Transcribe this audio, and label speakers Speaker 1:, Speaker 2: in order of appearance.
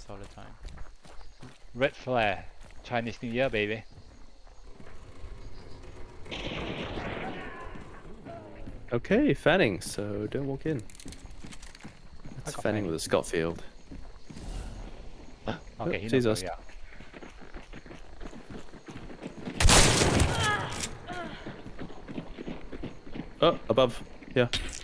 Speaker 1: flares all the time. Red flare. Chinese New Year, baby.
Speaker 2: Okay, fanning, so don't walk in. That's
Speaker 1: got
Speaker 2: fanning
Speaker 1: fanning.
Speaker 2: with a Scotfield.
Speaker 1: Okay, he
Speaker 2: sees
Speaker 1: knows
Speaker 2: us.
Speaker 1: where we are.
Speaker 2: Oh, above. Yeah.